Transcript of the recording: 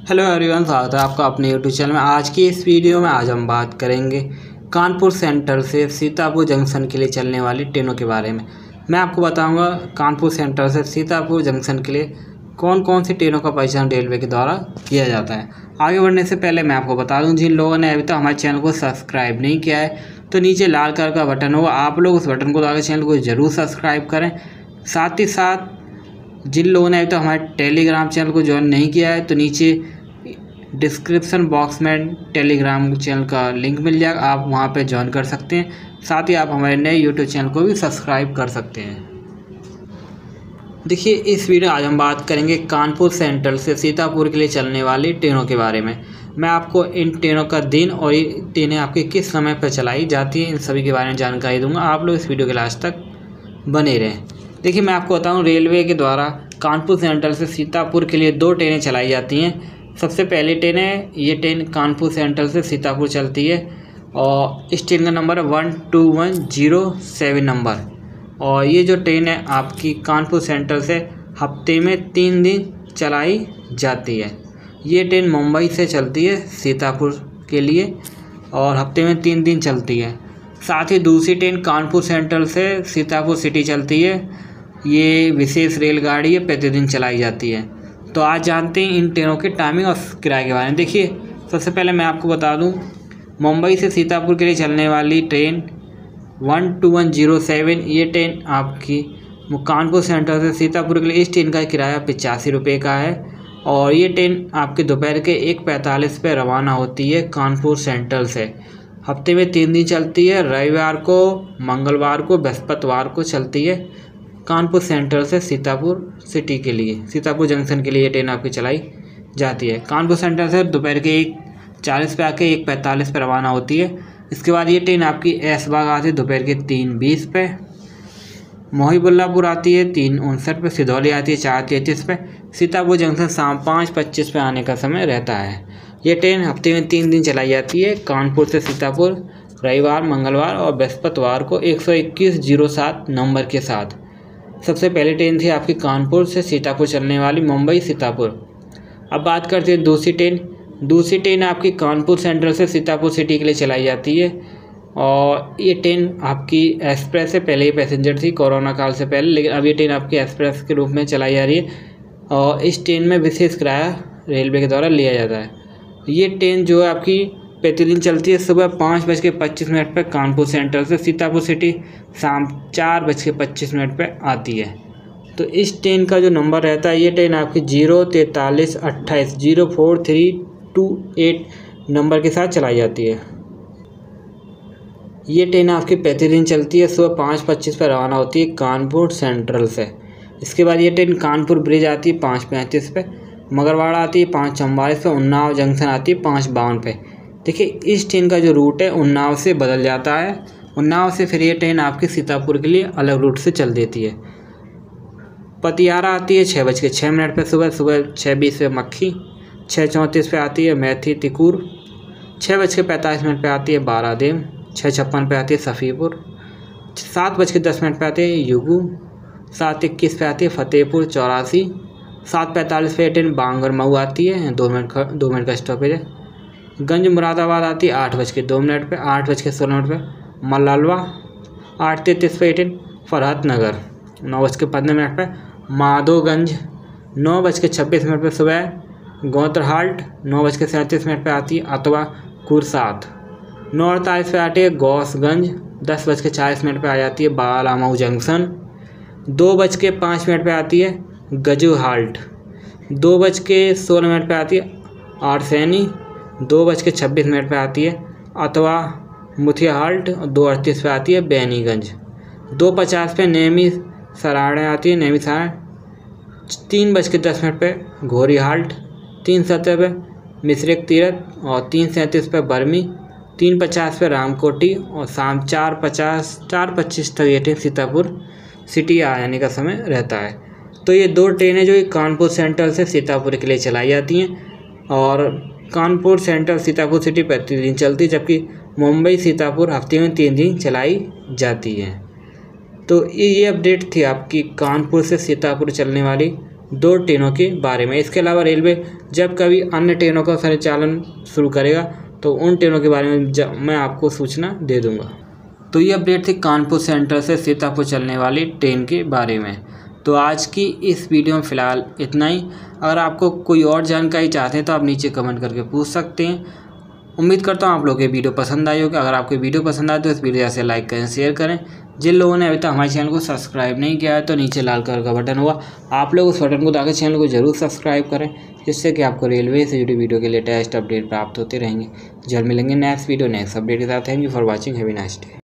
Hello everyone, स्वागत है आपका अपने यूट्यूब चैनल में। आज की इस वीडियो में आज हम बात करेंगे कानपुर सेंट्रल से सीतापुर जंक्शन के लिए चलने वाली ट्रेनों के बारे में। मैं आपको बताऊंगा कानपुर सेंट्रल से सीतापुर जंक्शन के लिए कौन कौन सी ट्रेनों का परिचालन रेलवे के द्वारा किया जाता है। आगे बढ़ने से पहले मैं आपको बता दूँ, जिन लोगों ने अभी तक हमारे चैनल को सब्सक्राइब नहीं किया है तो नीचे लाल कलर का बटन होगा, आप लोग उस बटन को दबाकर चैनल को ज़रूर सब्सक्राइब करें। साथ ही साथ जिन लोगों ने अभी तक हमारे टेलीग्राम चैनल को ज्वाइन नहीं किया है तो नीचे डिस्क्रिप्शन बॉक्स में टेलीग्राम चैनल का लिंक मिल जाएगा, आप वहां पे ज्वाइन कर सकते हैं। साथ ही आप हमारे नए यूट्यूब चैनल को भी सब्सक्राइब कर सकते हैं। देखिए, इस वीडियो आज हम बात करेंगे कानपुर सेंट्रल से सीतापुर के लिए चलने वाली ट्रेनों के बारे में। मैं आपको इन ट्रेनों का दिन और ये ट्रेनें आपके किस समय पर चलाई जाती हैं इन सभी के बारे में जानकारी दूंगा। आप लोग इस वीडियो के लास्ट तक बने रहें। देखिए, मैं आपको बताऊँ, रेलवे के द्वारा कानपुर सेंट्रल से सीतापुर के लिए 2 ट्रेनें चलाई जाती हैं। सबसे पहली ट्रेन है, ये ट्रेन कानपुर सेंट्रल से सीतापुर चलती है और इस ट्रेन का नंबर है 12107 नंबर। और ये जो ट्रेन है आपकी कानपुर सेंट्रल से हफ्ते में 3 दिन चलाई जाती है। ये ट्रेन मुंबई से चलती है सीतापुर के लिए और हफ्ते में 3 दिन चलती है। साथ ही दूसरी ट्रेन कानपुर सेंट्रल से सीतापुर सिटी चलती है। ये विशेष रेलगाड़ी है, प्रतिदिन चलाई जाती है। तो आज जानते हैं इन ट्रेनों के टाइमिंग और किराए के बारे में। देखिए, सबसे पहले मैं आपको बता दूं, मुंबई से सीतापुर के लिए चलने वाली ट्रेन 12107, ये ट्रेन आपकी कानपुर सेंट्रल से सीतापुर के लिए इस ट्रेन का किराया 85 रुपये का है। और ये ट्रेन आपके दोपहर के 1:45 पर रवाना होती है कानपुर सेंट्रल से। हफ्ते में 3 दिन चलती है, रविवार को, मंगलवार को, बृहस्पतिवार को चलती है कानपुर सेंट्रल से सीतापुर सिटी के लिए, सीतापुर जंक्शन के लिए ये ट्रेन आपकी चलाई जाती है। कानपुर सेंट्रल से दोपहर के 1:40 पे आके 1:45 पे रवाना होती है। इसके बाद ये ट्रेन आपकी ऐशबाग आती है दोपहर के 3:20 पे, मोहिबुल्लापुर आती है 3:59 पे, सिधौली आती है 4:33 पे, सीतापुर जंक्शन शाम 5:25 पे आने का समय रहता है। ये ट्रेन हफ्ते में 3 दिन चलाई जाती है कानपुर से सीतापुर, रविवार, मंगलवार और बृहस्पतिवार को 12107 नंबर के साथ। सबसे पहली ट्रेन थी आपकी कानपुर से सीतापुर चलने वाली, मुंबई सीतापुर। अब बात करते हैं दूसरी ट्रेन। दूसरी ट्रेन आपकी कानपुर सेंट्रल से सीतापुर सिटी के लिए चलाई जाती है और ये ट्रेन आपकी एक्सप्रेस से पहले ही पैसेंजर थी कोरोना काल से पहले, लेकिन अब ये ट्रेन आपकी एक्सप्रेस के रूप में चलाई जा रही है और इस ट्रेन में विशेष किराया रेलवे के द्वारा लिया जाता है। ये ट्रेन जो है आपकी प्रतिदिन चलती है सुबह 5:25 पर कानपुर सेंट्रल से सीतापुर सिटी, शाम 4:25 पर आती है। तो इस ट्रेन का जो नंबर रहता है, ये ट्रेन आपकी 04328 04328 नंबर के साथ चलाई जाती है। ये ट्रेन आपकी प्रतिदिन चलती है, सुबह 5:25 पर रवाना होती है कानपुर सेंट्रल से। इसके बाद ये ट्रेन कानपुर ब्रिज आती है 5:35 पे, मगरवाड़ा आती है 5:44 पे, उन्नाव जंक्शन आती है 5:52 पे। देखिए, इस ट्रेन का जो रूट है उन्नाव से बदल जाता है, उन्नाव से फिर ये ट्रेन आपकी सीतापुर के लिए अलग रूट से चल देती है। पतियारा आती है 6:06 पर सुबह 6:20 पे मक्खी, 6:34 पे आती है मैथी तिकूर, 6:45 पे आती है बारादेम, 6:56 पे आती है सफ़ीपुर, 7:10 पे आती है युगू, 7:21 पे आती है फतेहपुर 84, 7:45 पे ट्रेन बांगर मऊ आती है, 2 मिनट का स्टॉपेज है। गंज मुरादाबाद आती है 8:02 पे, 8:16 पे मल्लालवा, 8:33 पे ट्रेन फरहत नगर, 9:15 पे माधोगंज, 9:26 पे सुबह गोत्रहाल्ट, 9:37 पे आती है अतवा कुरसात, 9:48 पे आती है गौसगंज, 10:40 पे आ जाती है बालामऊ जंक्शन, 2:05 पे आती है गजुहाल्ट, 2:16 पे आती है आरसैनी, 2:26 पे आती है अथवा मुथिया हाल्ट, 2:38 पे आती है बैनीगंज, 2:50 पे नेमी सराड़े आती है, नेमी सराड़, 3:10 पे घोरी हाल्ट, 3:70 पे मिश्रिक तीरथ और 3:37 पे बर्मी, 3:50 पे रामकोटी और शाम 4:25 तक ये ट्रेन सीतापुर सिटी आने का समय रहता है। तो ये 2 ट्रेनें जो कानपुर सेंट्रल से सीतापुर के लिए चलाई जाती हैं और कानपुर सेंट्रल सीतापुर सिटी प्रतिदिन चलती है, जबकि मुंबई सीतापुर हफ्ते में 3 दिन चलाई जाती है। तो ये अपडेट थी आपकी कानपुर से सीतापुर चलने वाली 2 ट्रेनों के बारे में। इसके अलावा रेलवे जब कभी अन्य ट्रेनों का संचालन शुरू करेगा तो उन ट्रेनों के बारे में मैं आपको सूचना दे दूंगा। तो ये अपडेट थी कानपुर सेंट्रल से सीतापुर चलने वाली ट्रेन के बारे में। तो आज की इस वीडियो में फ़िलहाल इतना ही। अगर आपको कोई और जानकारी चाहते हैं तो आप नीचे कमेंट करके पूछ सकते हैं। उम्मीद करता हूँ आप लोगों को वीडियो पसंद आई होगी। अगर आपको वीडियो पसंद आए तो इस वीडियो से लाइक करें, शेयर करें। जिन लोगों ने अभी तक हमारे चैनल को सब्सक्राइब नहीं किया है तो नीचे लाल कलर का बटन होगा, आप लोग उस बटन को दबाकर चैनल को जरूर सब्सक्राइब करें, जिससे कि आपको रेलवे से जुड़ी वीडियो के लेटेस्ट अपडेट प्राप्त होते रहेंगे। जल्द मिलेंगे नेक्स्ट वीडियो नेक्स्ट अपडेट के साथ। Thank you for watching, have a nice day.